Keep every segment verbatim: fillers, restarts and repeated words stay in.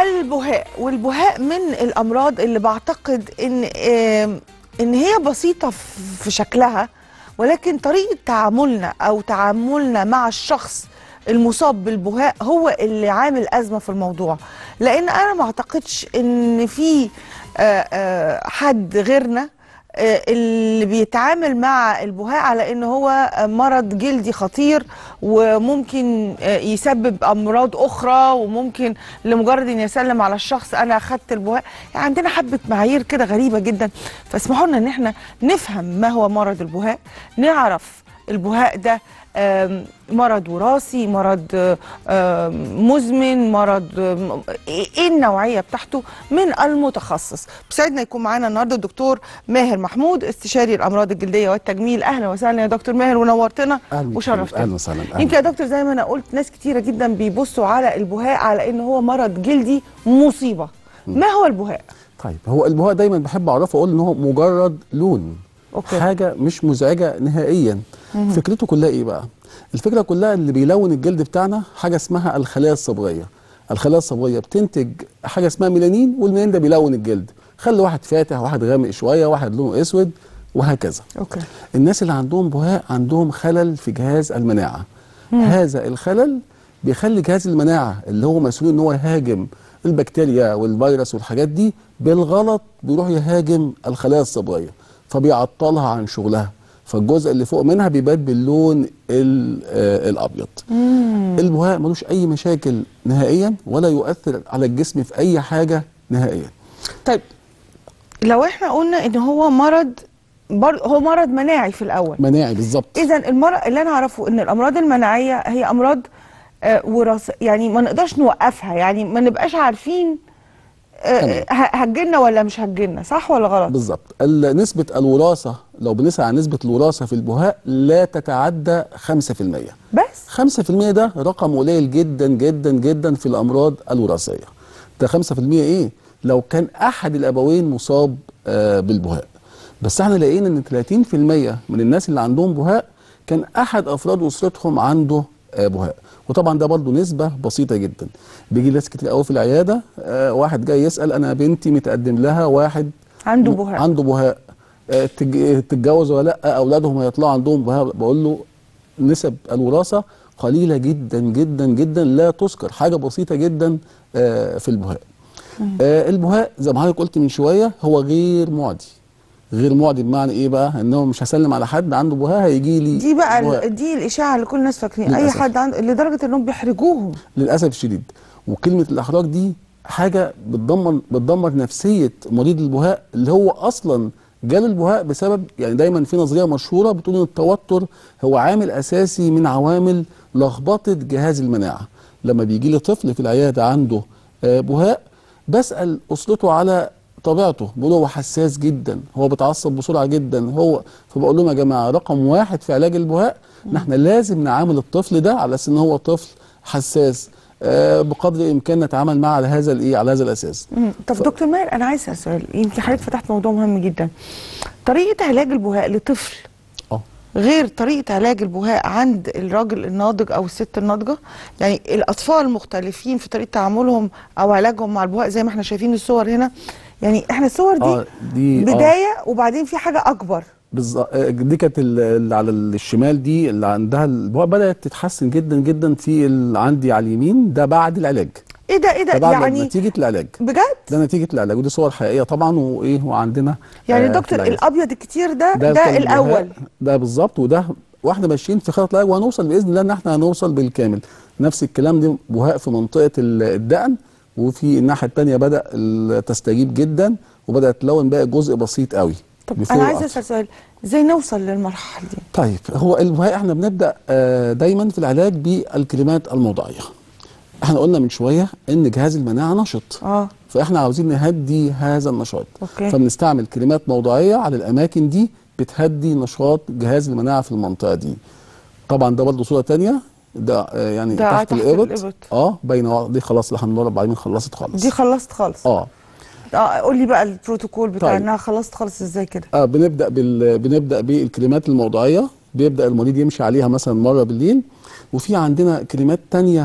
البهاء، والبهاء من الامراض اللي بعتقد ان ان هي بسيطه في شكلها، ولكن طريقه تعاملنا او تعاملنا مع الشخص المصاب بالبهاء هو اللي عامل ازمه في الموضوع. لان انا ما اعتقدش ان في حد غيرنا اللي بيتعامل مع البهاء على ان هو مرض جلدي خطير وممكن يسبب امراض اخرى، وممكن لمجرد ان يسلم على الشخص انا اخدت البهاء. يعني عندنا حبه معايير كده غريبه جدا. فاسمحوا لنا ان احنا نفهم ما هو مرض البهاء، نعرف البهاء ده مرض وراثي، مرض مزمن، مرض ايه النوعيه بتاعته من المتخصص. بسعدنا يكون معانا النهارده الدكتور ماهر محمود، استشاري الامراض الجلديه والتجميل. اهلا وسهلا يا دكتور ماهر، ونورتنا وشرفتنا. اهلا وسهلا. يمكن يا دكتور زي ما انا قلت ناس كتيره جدا بيبصوا على البهاء على ان هو مرض جلدي مصيبه. ما هو البهاء؟ طيب، هو البهاء دايما بحب اعرفه اقول ان هو مجرد لون. أوكي. حاجه مش مزعجه نهائيا. مم. فكرته كلها ايه بقى؟ الفكره كلها اللي بيلون الجلد بتاعنا حاجه اسمها الخلايا الصبغيه. الخلايا الصبغيه بتنتج حاجه اسمها ميلانين، والميلانين ده بيلون الجلد، خلي واحد فاتح، واحد غامق شويه، واحد لونه اسود، وهكذا. اوكي. الناس اللي عندهم بهاء عندهم خلل في جهاز المناعه. مم. هذا الخلل بيخلي جهاز المناعه اللي هو مسؤول ان هو يهاجم البكتيريا والفيروس والحاجات دي بالغلط بيروح يهاجم الخلايا الصبغيه، فبيعطلها عن شغلها، فالجزء اللي فوق منها بيبات باللون الابيض. مم. البهاء ملوش اي مشاكل نهائيا ولا يؤثر على الجسم في اي حاجه نهائيا. طيب لو احنا قلنا ان هو مرض بر... هو مرض مناعي في الاول. مناعي بالظبط. اذا المرض اللي انا اعرفه ان الامراض المناعيه هي امراض آه وراثه، يعني ما نقدرش نوقفها، يعني ما نبقاش عارفين هتجيلنا ولا مش هتجيلنا، صح ولا غلط؟ بالظبط. نسبة الوراثة لو بنسأل عن نسبة الوراثة في البهاء لا تتعدى خمسة في المية. بس خمسة في المية ده رقم قليل جدا جدا جدا في الأمراض الوراثية. ده خمسة في المية إيه؟ لو كان أحد الأبوين مصاب آه بالبهاء. بس احنا لقينا إن ثلاثين في المية من الناس اللي عندهم بهاء كان أحد أفراد أسرتهم عنده آه بهاء. وطبعا ده برضه نسبه بسيطه جدا. بيجي ناس كتير قوي في العياده، آه واحد جاي يسال انا بنتي متقدم لها واحد عنده بهاء عنده بهاء آه تتجوز ولا لا، اولادهم هيطلعوا عندهم بهاء؟ بقول له نسب الوراثه قليله جدا جدا جدا، لا تذكر، حاجه بسيطه جدا آه في البهاء. آه البهاء زي ما حضرتك قلت من شويه هو غير معدي. غير معدي بمعنى ايه بقى؟ انه مش هسلم على حد عنده بهاء هيجي لي دي بقى بهاء. دي الاشاعه اللي كل الناس فاكرين اي حد عنده، لدرجه انهم بيحرجوهم للاسف الشديد. وكلمه الاحراج دي حاجه بتدمر بتدمر نفسيه مريض البهاء اللي هو اصلا جاله البهاء بسبب، يعني دايما في نظريه مشهوره بتقول ان التوتر هو عامل اساسي من عوامل لخبطه جهاز المناعه. لما بيجي لي طفل في العياده عنده بهاء بسال اسرته على طبيعته، بيقول هو حساس جدا، هو بيتعصب بسرعه جدا، هو فبقول لهم يا جماعه رقم واحد في علاج البهاء ان احنا لازم نعامل الطفل ده على اساس ان هو طفل حساس، آه بقدر الامكان نتعامل معاه على هذا الايه على هذا الاساس. طب ف... دكتور ماهر انا عايز اسال سؤال، يمكن حضرتك فتحت موضوع مهم جدا. طريقه علاج البهاء لطفل اه غير طريقه علاج البهاء عند الراجل الناضج او الست الناضجه، يعني الاطفال مختلفين في طريقه تعاملهم او علاجهم مع البهاء زي ما احنا شايفين الصور هنا. يعني احنا الصور دي, آه دي بدايه آه وبعدين في حاجه اكبر. بالظبط. دي كانت اللي على الشمال دي اللي عندها البهاء بدات تتحسن جدا جدا، في اللي عندي على اليمين ده بعد العلاج. ايه ده ايه ده ده يعني نتيجه العلاج بجد؟ ده نتيجه العلاج، ودي صور حقيقيه طبعا وايه وعندنا يعني آه دكتور الابيض الكتير ده ده, ده الاول ده بالظبط، وده واحنا ماشيين في خط العلاج وهنوصل باذن الله ان احنا هنوصل بالكامل. نفس الكلام دي بهاء في منطقه الدقن، وفي الناحيه الثانيه بدا تستجيب جدا وبدات تلون بقى جزء بسيط قوي. طب انا عايزه اسال سؤال، ازاي نوصل للمرحله دي؟ طيب هو البهاء احنا بنبدا دايما في العلاج بالكريمات الموضعيه. احنا قلنا من شويه ان جهاز المناعه نشط، اه فاحنا عاوزين نهدي هذا النشاط. أوكي. فبنستعمل كريمات موضعيه على الاماكن دي بتهدي نشاط جهاز المناعه في المنطقه دي. طبعا ده برضه صوره ثانيه، ده يعني ده تحت, تحت الابط اه باينه دي خلاص الحمد لله رب العالمين خلصت خالص. دي خلصت خالص اه اه قول لي بقى البروتوكول بتاع طيب. انها خلصت خالص ازاي كده؟ اه بنبدا بال... بنبدا بالكريمات الموضعيه، بيبدا المريض يمشي عليها مثلا مره بالليل، وفي عندنا كريمات ثانيه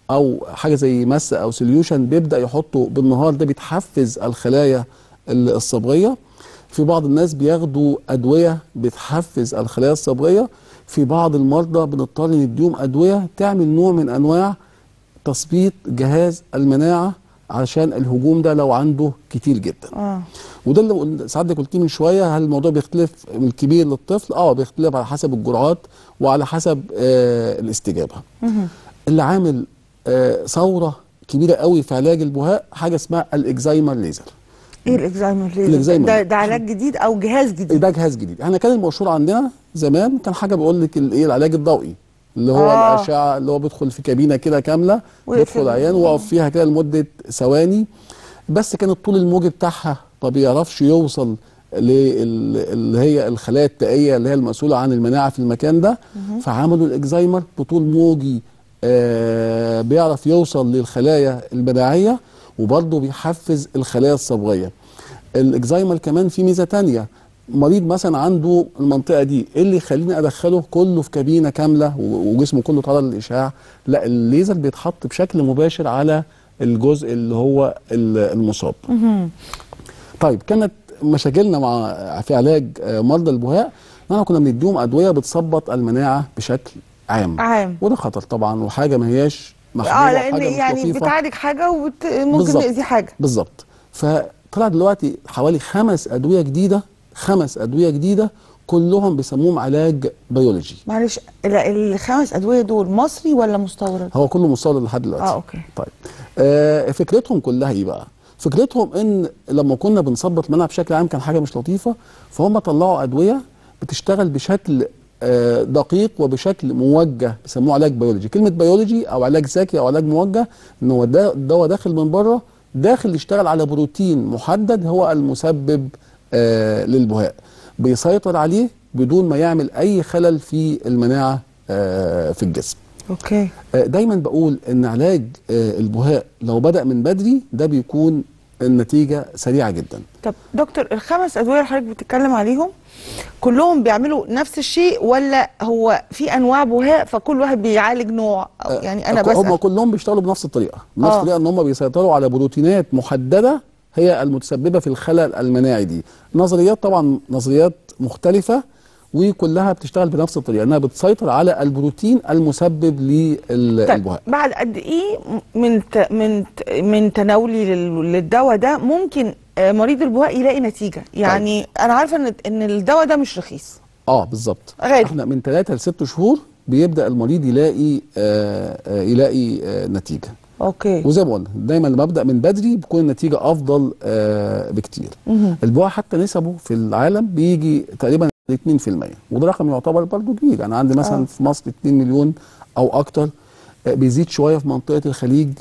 او حاجه زي مس او سوليوشن بيبدا يحطه بالنهار، ده بيتحفز الخلايا الصبغيه. في بعض الناس بياخدوا ادويه بتحفز الخلايا الصبغيه. في بعض المرضى بنضطر نديهم ادويه تعمل نوع من انواع تثبيط جهاز المناعه علشان الهجوم ده لو عنده كتير جدا. اه وده اللي سعادتك قلتيه من شويه، هل الموضوع بيختلف من الكبير للطفل؟ اه بيختلف على حسب الجرعات وعلى حسب آه الاستجابه. مهم. اللي عامل آه ثوره كبيره قوي في علاج البهاء حاجه اسمها الاكزايمر ليزر. ايه الاكزايمر ليزر؟ الإكزايمر. ده, ده علاج جديد او جهاز جديد؟ ده جهاز جديد. احنا كان المشهور عندنا زمان كان حاجه بيقول لك الايه العلاج الضوئي، اللي هو آه. الاشعه، اللي هو بيدخل في كابينه كده كامله، ويقفل. بيدخل عيان ويقف فيها كده لمده ثواني، بس كان الطول الموجي بتاعها ما بيعرفش يوصل اللي هي الخلايا التائيه اللي هي المسؤوله عن المناعه في المكان ده. فعملوا الاكزايمر بطول موجي آه بيعرف يوصل للخلايا المناعيه وبرضه بيحفز الخلايا الصبغيه. الاكزايمر كمان في ميزه تانية، مريض مثلا عنده المنطقه دي، ايه اللي يخليني ادخله كله في كابينه كامله وجسمه كله تعرض للاشعاع؟ لا، الليزر بيتحط بشكل مباشر على الجزء اللي هو المصاب. طيب كانت مشاكلنا مع في علاج مرضى البهاء ان احنا كنا بنديهم ادويه بتثبط المناعه بشكل عام عام وده خطر طبعا، وحاجه ما هياش محبوبه، اه لان وحاجه يعني مش لطيفه. بتعالج حاجه وممكن تاذي حاجه. بالظبط. فطلع دلوقتي حوالي خمس ادويه جديده، خمس ادويه جديده كلهم بيسموهم علاج بيولوجي. معلش، الخمس ادويه دول مصري ولا مستورد؟ هو كله مستورد لحد دلوقتي. اه اوكي. طيب آه فكرتهم كلها ايه بقى؟ فكرتهم ان لما كنا بنثبط المناعه بشكل عام كان حاجه مش لطيفه، فهم طلعوا ادويه بتشتغل بشكل آه دقيق وبشكل موجه، بيسموه علاج بيولوجي. كلمه بيولوجي او علاج ذكي او علاج موجه ان هو الدواء داخل من بره، داخل يشتغل على بروتين محدد هو المسبب آه للبهاء، بيسيطر عليه بدون ما يعمل اي خلل في المناعه آه في الجسم. اوكي. آه دايما بقول ان علاج آه البهاء لو بدأ من بدري ده بيكون النتيجه سريعه جدا. طب دكتور، الخمس ادويه اللي حضرتك بتتكلم عليهم كلهم بيعملوا نفس الشيء ولا هو في انواع بهاء فكل واحد بيعالج نوع؟ أو يعني انا بسأل. هم كلهم بيشتغلوا بنفس الطريقه، بنفس الطريقه ان هم بيسيطروا على بروتينات محدده هي المتسببه في الخلل المناعي دي. نظريات طبعا نظريات مختلفه وكلها بتشتغل بنفس الطريقه، انها بتسيطر على البروتين المسبب للبهاء. طيب بعد قد ايه من من من تناولي للدواء ده ممكن مريض البهاء يلاقي نتيجه؟ يعني طيب. انا عارفه ان ان الدواء ده مش رخيص. اه بالظبط. غالي. احنا من ثلاثة لست شهور بيبدا المريض يلاقي آه آه يلاقي آه نتيجه. اوكي. وزي ما قلنا دايما لما ابدا من بدري بتكون النتيجه افضل آه بكتير. البهاء حتى نسبه في العالم بيجي تقريبا اتنين في المية، وده رقم يعتبر برضه كبير. انا عندي مثلا آه. في مصر اتنين مليون او اكتر، آه بيزيد شويه في منطقه الخليج.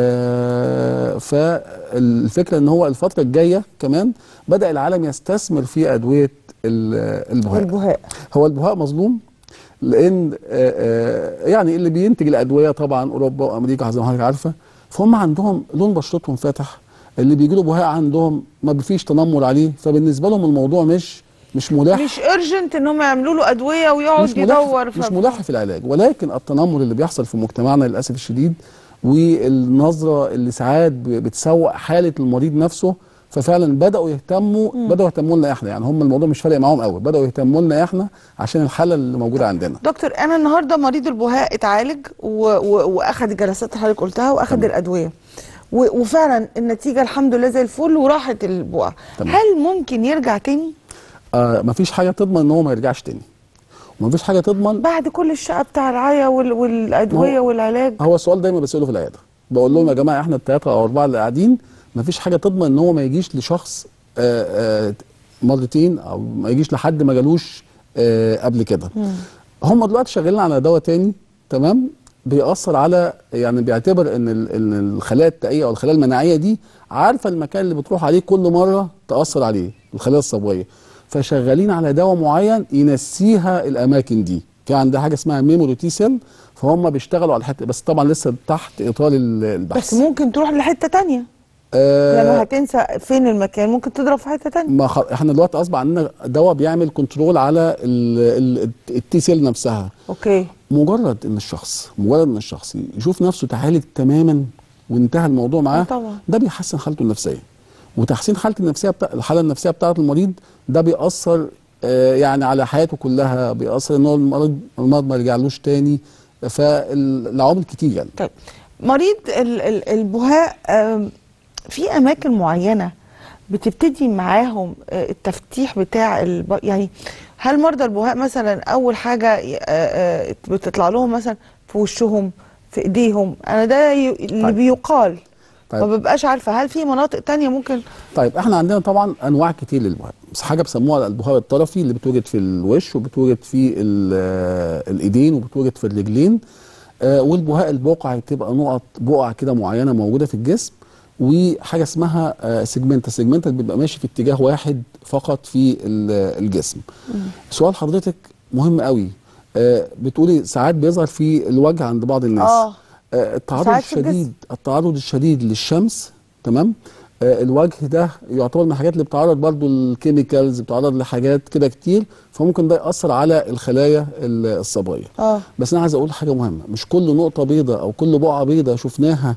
آه فالفكره ان هو الفتره الجايه كمان بدا العالم يستثمر في ادويه البهاء. البهاء هو البهاء مظلوم لان آآ آآ يعني اللي بينتج الادويه طبعا اوروبا وامريكا زي ما حضرتك عارفه، فهم عندهم لون بشرتهم فاتح، اللي بيجي له بهاء عندهم ما فيش تنمر عليه، فبالنسبه لهم الموضوع مش مش ملح، مش ارجنت ان هم يعملوا له ادويه ويقعد يدور. مش ملح في العلاج، ولكن التنمر اللي بيحصل في مجتمعنا للاسف الشديد والنظره اللي ساعات بتسوء حاله المريض نفسه، ففعلا بداوا يهتموا مم. بداوا يهتموا لنا احنا، يعني هم الموضوع مش فارق معاهم قوي، بداوا يهتموا لنا احنا عشان الحاله اللي موجوده عندنا. دكتور، انا النهارده مريض البهاء اتعالج واخد الجلسات اللي حضرتك قلتها واخد تمام. الادويه وفعلا النتيجه الحمد لله زي الفل وراحت البقعه، هل ممكن يرجع تاني؟ آه مفيش حاجه تضمن ان هو ما يرجعش تاني، ومفيش حاجه تضمن بعد كل الشقه بتاع الرعايه والادويه والعلاج. هو السؤال دايما بساله في العياده، بقول لهم يا جماعه احنا الثلاثه او اربعه اللي قاعدين مفيش حاجه تضمن ان هو ما يجيش لشخص آآ آآ مرتين او ما يجيش لحد ما جالوش قبل كده. هم دلوقتي شغالين على دواء تاني تمام بيأثر على، يعني بيعتبر ان ان الخلايا التائيه او الخلايا المناعيه دي عارفه المكان اللي بتروح عليه كل مره تأثر عليه الخلايا الصبغيه، فشغالين على دواء معين ينسيها الاماكن دي. في عندها حاجه اسمها ميموري تي سيل، فهم بيشتغلوا على الحته، بس طبعا لسه تحت اطار البحث. بس ممكن تروح لحته ثانيه. آه لما هتنسى فين المكان ممكن تضرب في حته ثانيه. ما خ... احنا دلوقتي اصبح عندنا دواء بيعمل كنترول على التي سيل نفسها. اوكي. مجرد ان الشخص مجرد ان الشخص يشوف نفسه تعالج تماما وانتهى الموضوع معاه، طبعا ده بيحسن حالته النفسيه. وتحسين حاله النفسيه بتاع الحاله النفسيه بتاعه المريض ده بيأثر آه يعني على حياته كلها، بيأثر ان هو المرض المرض ما يرجعلوش تاني، فالعوامل كتير يعني. طيب مريض ال ال البهاء في اماكن معينه بتبتدي معاهم التفتيح بتاع الب... يعني هل مرضى البهاء مثلا اول حاجه بتطلع لهم مثلا في وشهم في ايديهم؟ انا ده ي... اللي طيب. بيقال. طيب. ما ببقاش عارفه هل في مناطق تانية ممكن. طيب احنا عندنا طبعا انواع كتير للبهاء، بس حاجه بيسموها البهاء الطرفي اللي بتوجد في الوش وبتوجد في الايدين وبتوجد في الرجلين، آه والبهاء البقع بتبقى نقط بقع كده معينه موجوده في الجسم، وحاجه اسمها آه سيجمنتا سيجمنتا اللي بيبقى ماشي في اتجاه واحد فقط في الجسم. مم. سؤال حضرتك مهم قوي، آه بتقولي ساعات بيظهر في الوجه عند بعض الناس. اه آه التعرض الشديد التعرض الشديد للشمس، تمام؟ آه الوجه ده يعتبر من الحاجات اللي بتعرض برضو الكيميكالز، بتعرض لحاجات كده كتير، فممكن ده يأثر على الخلايا الصبغيه. اه بس انا عايز اقول حاجه مهمه، مش كل نقطه بيضاء او كل بقعه بيضاء شفناها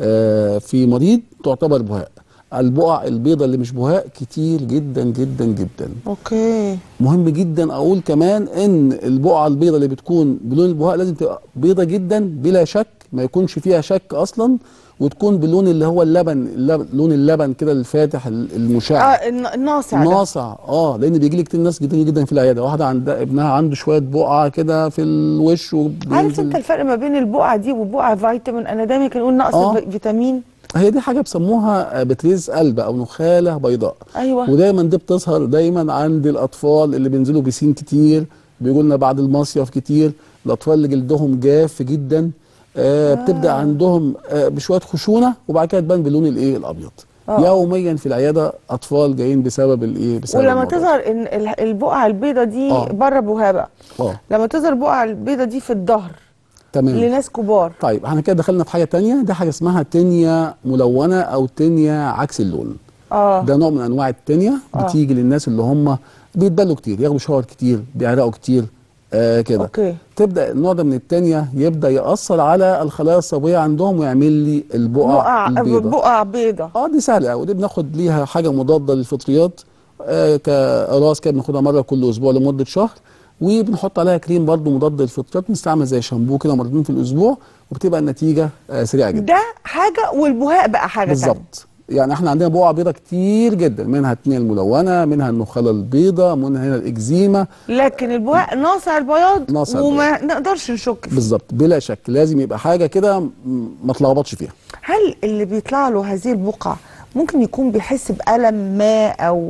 آه في مريض تعتبر بهاء. البقع البيضاء اللي مش بهاء كتير جدا جدا جدا. اوكي. مهم جدا اقول كمان ان البقعه البيضاء اللي بتكون بلون البهاء لازم تبقى بيضاء جدا بلا شك، ما يكونش فيها شك اصلا، وتكون باللون اللي هو اللبن, اللبن لون اللبن كده الفاتح المشع. اه الناصع الناصع اه لان بيجي لي كتير ناس كتير جدا في العياده، واحده عندها ابنها عنده شويه بقعه كده في الوش. عارف انت الفرق ما بين البقعه دي وبقعه فيتامين؟ انا دايما كان اقول نقص آه. فيتامين. هي دي حاجه بيسموها بتريز قلب او نخاله بيضاء. ايوه. ودايما دي بتظهر دايما عند الاطفال اللي بينزلوا بيسين كتير، بيقولوا لنا بعد المصيف كتير، الاطفال اللي جلدهم جاف جدا. آه آه. بتبدا عندهم آه بشويه خشونه وبعد كده تبان باللون الايه الابيض. آه. يوميا في العياده اطفال جايين بسبب الايه بسبب ولما تظهر ان البقعه البيضاء دي آه. بره بهاء بقى، اه لما تظهر البقعه البيضاء دي في الظهر تمام لناس كبار. طيب احنا كده دخلنا في حاجه ثانيه، دي حاجه اسمها تينيا ملونه او تينيا عكس اللون. اه ده نوع من انواع التينيا. آه. بتيجي للناس اللي هم بيتبلوا كتير، ياخدوا شاور كتير، بيعرقوا كتير آه كده. اوكي. تبدا النوع ده من التانية يبدا ياثر على الخلايا الصبغيه عندهم ويعمل لي البقع البيضاء. بقع بيضاء. اه دي سهله قوي، دي بناخد ليها حاجه مضاده للفطريات آه كراس كده، بناخدها مره كل اسبوع لمده شهر، وبنحط عليها كريم برضو مضاد للفطريات، بنستعمل زي شامبو كده مرتين في الاسبوع، وبتبقى النتيجه آه سريعه جدا. ده حاجه والبهاء بقى حاجه بالظبط. يعني احنا عندنا بقع بيضاء كتير جدا، منها التينيا الملونه، منها النخاله البيضاء، منها هنا الاكزيما، لكن البهاء ناصع البياض ناصع وما البياض. نقدرش نشك فيه. بالظبط بلا شك، لازم يبقى حاجه كده ما تلخبطش فيها. هل اللي بيطلع له هذه البقع ممكن يكون بيحس بألم ما او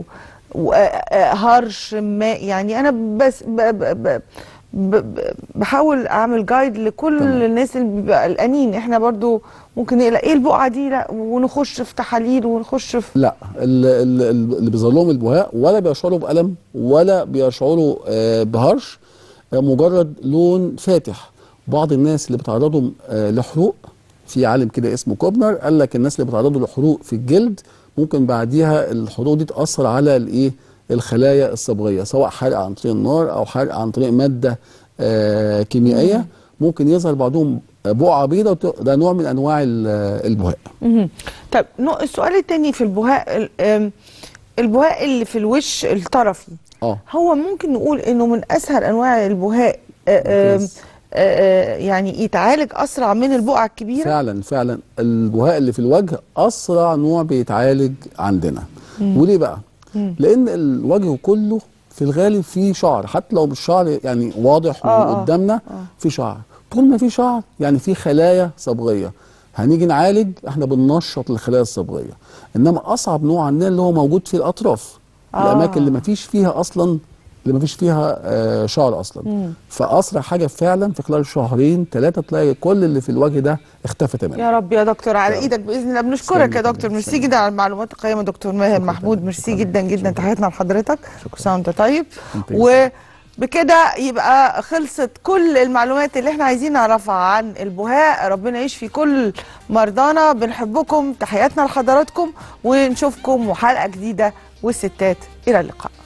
هرش ما؟ يعني انا بس ب ب ب بحاول اعمل جايد لكل طبعا. الناس اللي بيبقى قلقانين، احنا برضو ممكن نقلق ايه البقعه دي، لا ونخش في تحاليل ونخش في لا. اللي بيظهر لهم البهاء ولا بيشعروا بالم ولا بيشعروا بهرش، مجرد لون فاتح. بعض الناس اللي بتعرضهم لحروق، في عالم كده اسمه كوبنر قال لك الناس اللي بتعرضوا لحروق في الجلد ممكن بعديها الحروق دي تاثر على الايه الخلايا الصبغيه، سواء حرق عن طريق النار او حرق عن طريق ماده آه كيميائيه. مم. ممكن يظهر بعضهم بقعه بيضاء، ده نوع من انواع البهاء. مم. طيب السؤال الثاني في البهاء، البهاء اللي في الوش الطرفي، اه هو ممكن نقول انه من اسهل انواع البهاء آه آه يعني يتعالج اسرع من البقعه الكبيره؟ فعلا فعلا البهاء اللي في الوجه اسرع نوع بيتعالج عندنا. مم. وليه بقى؟ مم. لان الوجه كله في الغالب فيه شعر، حتى لو مش شعر يعني واضح آه قدامنا، آه. في شعر. طول ما في شعر يعني في خلايا صبغيه، هنيجي نعالج احنا بننشط الخلايا الصبغيه. انما اصعب نوع عندنا اللي هو موجود في الاطراف، آه. الاماكن اللي ما فيش فيها اصلا اللي ما فيش فيها آه شعر اصلا. مم. فاسرع حاجه فعلا في خلال شهرين ثلاثه تلاقي كل اللي في الوجه ده اختفى تماما. يا رب يا دكتور، على ايدك باذن الله. بنشكرك يا دكتور، ميرسي جدا على المعلومات القيمه. دكتور ماهر محمود، ميرسي جدا جدا، تحياتنا لحضرتك. كل سنه وانت طيب. وبكده يبقى خلصت كل المعلومات اللي احنا عايزين نعرفها عن البهاء. ربنا يشفي كل مرضانا، بنحبكم، تحياتنا لحضراتكم، ونشوفكم وحلقه جديده والستات. الى اللقاء.